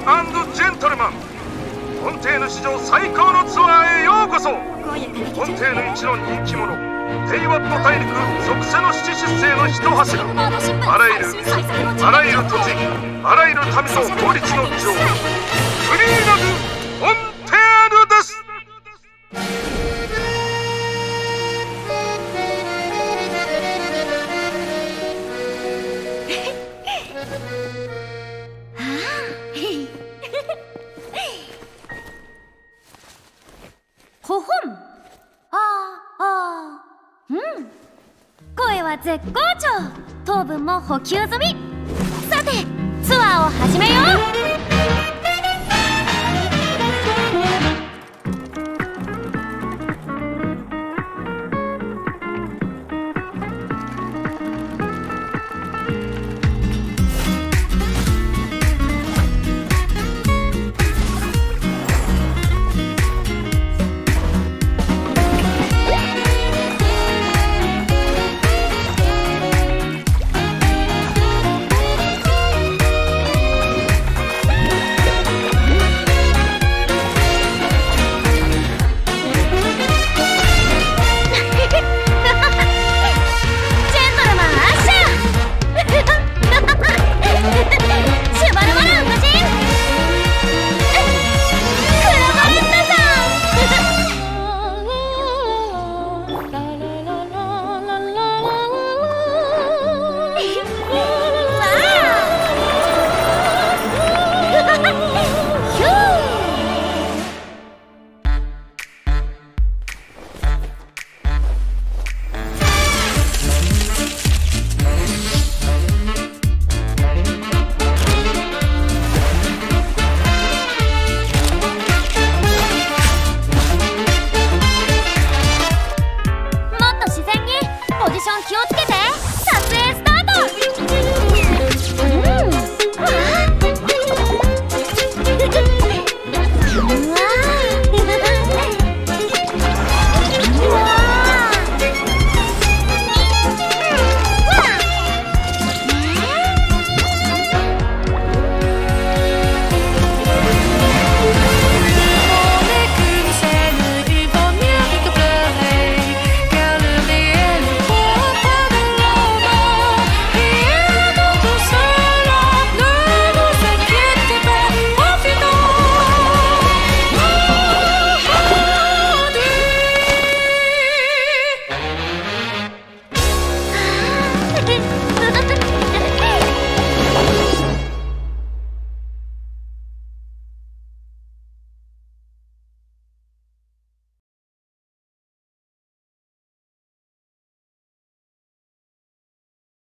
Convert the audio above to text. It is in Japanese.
ジェントルマン、フォンテーヌ史上最高のツアーへようこそ。フォンテーヌ一の人気者、テイワット大陸属性の七出世の一柱、あらゆる土地、あらゆる民と法律の女王、フリーダム・フォンテーヌです。 ほほん。声は絶好調。糖分も補給済み。さてツアーを始めよう。